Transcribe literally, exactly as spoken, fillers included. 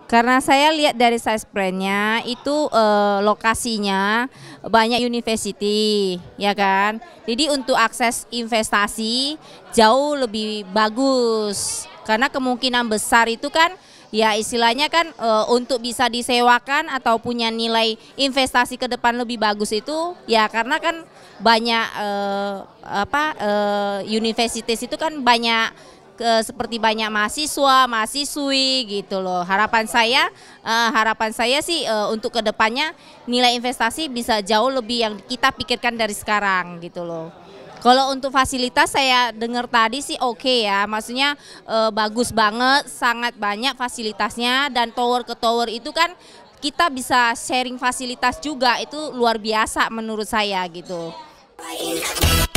Karena saya lihat dari size plan-nya itu eh, lokasinya banyak university, ya kan. Jadi untuk akses investasi jauh lebih bagus. Karena kemungkinan besar itu kan ya istilahnya kan eh, untuk bisa disewakan atau punya nilai investasi ke depan lebih bagus itu ya karena kan banyak eh, apa eh, universitas itu kan banyak ke, seperti banyak mahasiswa, mahasiswi gitu loh. Harapan saya, uh, harapan saya sih uh, untuk kedepannya nilai investasi bisa jauh lebih yang kita pikirkan dari sekarang gitu loh. Kalau untuk fasilitas saya dengar tadi sih oke okay ya, maksudnya uh, bagus banget, sangat banyak fasilitasnya dan tower ke tower itu kan kita bisa sharing fasilitas juga itu luar biasa menurut saya gitu.